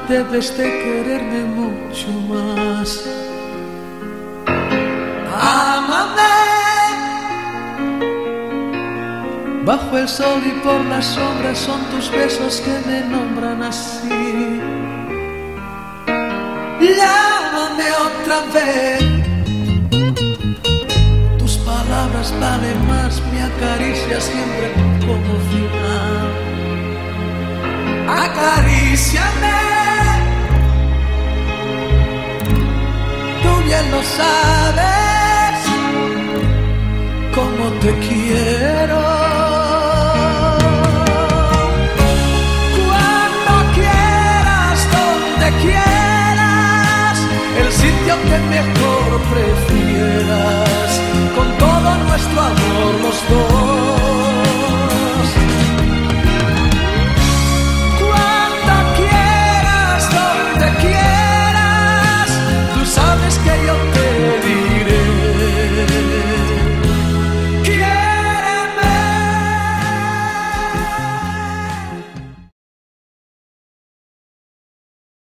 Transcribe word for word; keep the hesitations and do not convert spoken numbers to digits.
debes de quererme mucho más. Ámame bajo el sol y por las sombras, son tus besos que me nombran así. Llámame otra vez, tus palabras valen más, me acaricia siempre como final. Acaríciame, tú bien lo sabes, como te quiero. Cuando quieras, donde quieras, el sitio que mejor prefieras.